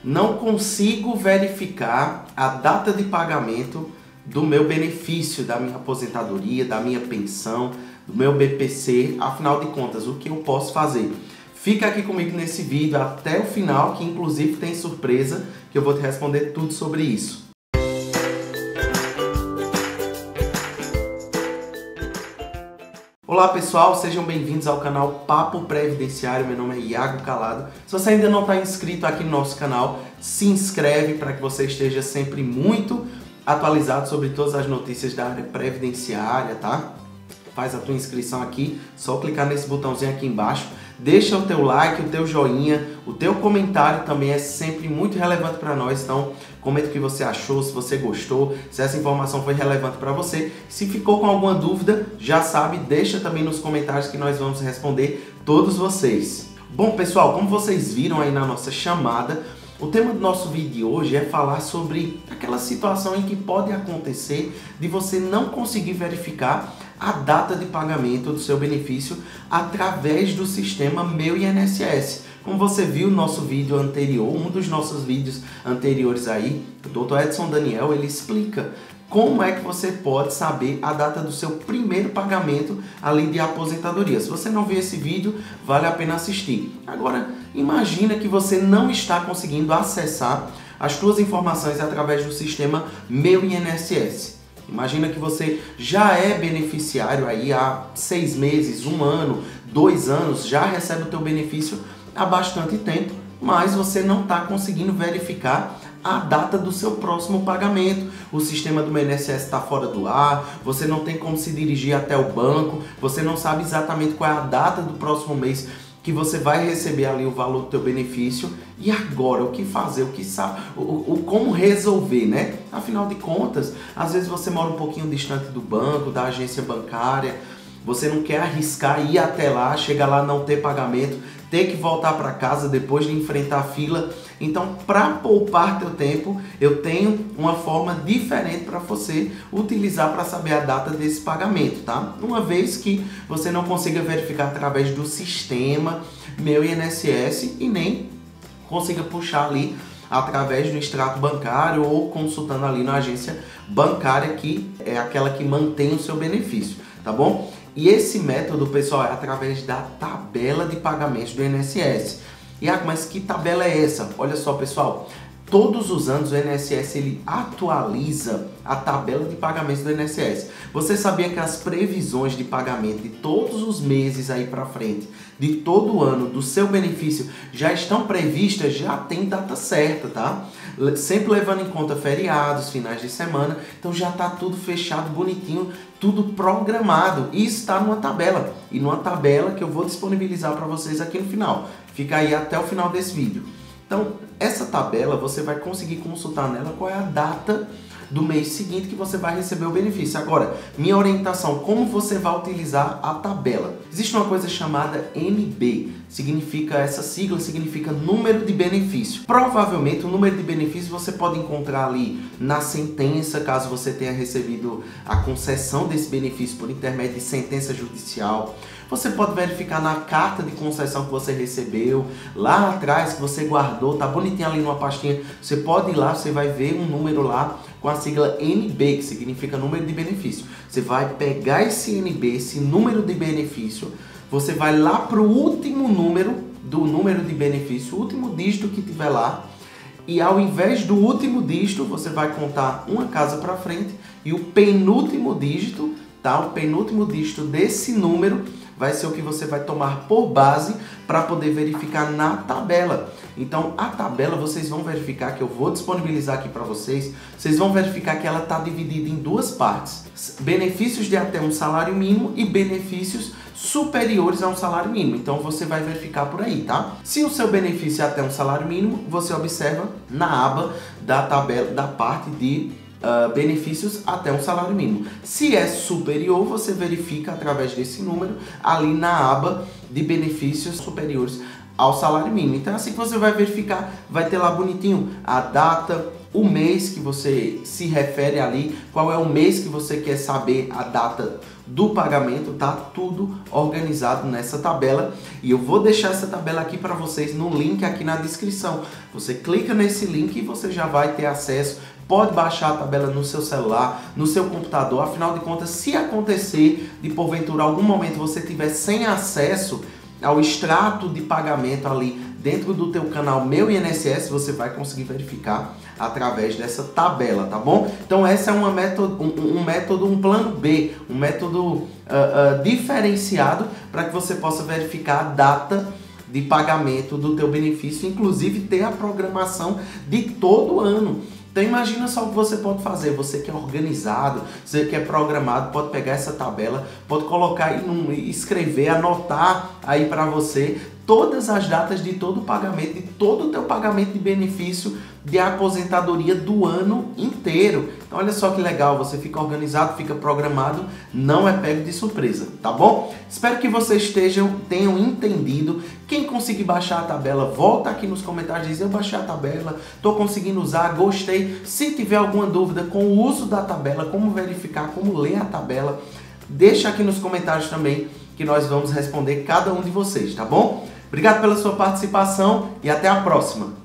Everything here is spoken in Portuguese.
não consigo verificar a data de pagamento do meu benefício, da minha aposentadoria, da minha pensão, do meu BPC, afinal de contas, o que eu posso fazer? Fica aqui comigo nesse vídeo até o final, que inclusive tem surpresa, que eu vou te responder tudo sobre isso. Olá pessoal, sejam bem-vindos ao canal Papo Previdenciário, meu nome é Iago Calado. Se você ainda não está inscrito aqui no nosso canal, se inscreve para que você esteja sempre muito atualizado sobre todas as notícias da área previdenciária, tá? Faz a tua inscrição aqui, só clicar nesse botãozinho aqui embaixo. Deixa o teu like, o teu joinha, o teu comentário também é sempre muito relevante para nós. Então, comenta o que você achou, se você gostou, se essa informação foi relevante para você. Se ficou com alguma dúvida, já sabe, deixa também nos comentários que nós vamos responder todos vocês. Bom, pessoal, como vocês viram aí na nossa chamada, o tema do nosso vídeo de hoje é falar sobre aquela situação em que pode acontecer de você não conseguir verificar a data de pagamento do seu benefício através do sistema Meu INSS. Como você viu no nosso vídeo anterior, um dos nossos vídeos anteriores aí, o Dr. Edson Daniel, ele explica como é que você pode saber a data do seu primeiro pagamento ali de aposentadoria. Se você não viu esse vídeo, vale a pena assistir. Agora, imagina que você não está conseguindo acessar as suas informações através do sistema Meu INSS. Imagina que você já é beneficiário aí há 6 meses, 1 ano, 2 anos, já recebe o teu benefício há bastante tempo, mas você não está conseguindo verificar a data do seu próximo pagamento. O sistema do INSS está fora do ar, você não tem como se dirigir até o banco, você não sabe exatamente qual é a data do próximo mês que você vai receber ali o valor do teu benefício. E agora, o que fazer, como resolver, né? Afinal de contas, às vezes você mora um pouquinho distante do banco, da agência bancária, você não quer arriscar ir até lá, chegar lá não ter pagamento, ter que voltar para casa depois de enfrentar a fila. Então, para poupar teu tempo, eu tenho uma forma diferente para você utilizar para saber a data desse pagamento, tá? Uma vez que você não consiga verificar através do sistema Meu INSS e nem consiga puxar ali através do extrato bancário ou consultando ali na agência bancária, que é aquela que mantém o seu benefício, tá bom? E esse método, pessoal, é através da tabela de pagamentos do INSS. E mas que tabela é essa? Olha só, pessoal, todos os anos o INSS ele atualiza a tabela de pagamentos do INSS. Você sabia que as previsões de pagamento de todos os meses aí para frente, de todo o ano, do seu benefício, já estão previstas, já tem data certa, tá? Sempre levando em conta feriados, finais de semana, então já está tudo fechado, bonitinho, tudo programado. E está numa tabela, e numa tabela que eu vou disponibilizar para vocês aqui no final. Fica aí até o final desse vídeo. Então, essa tabela, você vai conseguir consultar nela qual é a data do mês seguinte que você vai receber o benefício. Agora, minha orientação, como você vai utilizar a tabela? Existe uma coisa chamada NB, essa sigla significa número de benefício. Provavelmente o número de benefício você pode encontrar ali na sentença, caso você tenha recebido a concessão desse benefício por intermédio de sentença judicial. Você pode verificar na carta de concessão que você recebeu, lá atrás que você guardou, tá bonitinho ali numa pastinha. Você pode ir lá, você vai ver um número lá com a sigla NB, que significa número de benefício. Você vai pegar esse NB, esse número de benefício, você vai lá para o último número do número de benefício, o último dígito que tiver lá, e ao invés do último dígito, você vai contar uma casa para frente e o penúltimo dígito, tá? O penúltimo dígito desse número vai ser o que você vai tomar por base para poder verificar na tabela. Então, a tabela vocês vão verificar, que eu vou disponibilizar aqui para vocês, vocês vão verificar que ela está dividida em duas partes. Benefícios de até um salário mínimo e benefícios superiores a um salário mínimo. Então, você vai verificar por aí, tá? Se o seu benefício é até um salário mínimo, você observa na aba da tabela, da parte de benefícios até um salário mínimo. Se é superior, você verifica através desse número ali na aba de benefícios superiores ao salário mínimo. Então, assim que você vai verificar, vai ter lá bonitinho a data, o mês que você se refere ali, qual é o mês que você quer saber a data do pagamento, tá tudo organizado nessa tabela, e eu vou deixar essa tabela aqui para vocês no link aqui na descrição. Você clica nesse link e você já vai ter acesso. Pode baixar a tabela no seu celular, no seu computador. Afinal de contas, se acontecer de porventura algum momento você tiver sem acesso ao extrato de pagamento ali dentro do teu canal Meu INSS, você vai conseguir verificar através dessa tabela, tá bom? Então essa é um plano B, um método diferenciado para que você possa verificar a data de pagamento do teu benefício, inclusive ter a programação de todo ano. Então imagina só o que você pode fazer, você que é organizado, você que é programado, pode pegar essa tabela, pode colocar aí, escrever, anotar aí para você todas as datas de todo o pagamento, de todo o teu pagamento de benefício de aposentadoria do ano inteiro. Então olha só que legal, você fica organizado, fica programado, não é pego de surpresa, tá bom? Espero que vocês tenham entendido. Quem conseguir baixar a tabela, volta aqui nos comentários e diz: eu baixei a tabela, tô conseguindo usar, gostei. Se tiver alguma dúvida com o uso da tabela, como verificar, como ler a tabela, deixa aqui nos comentários também, que nós vamos responder cada um de vocês, tá bom? Obrigado pela sua participação e até a próxima!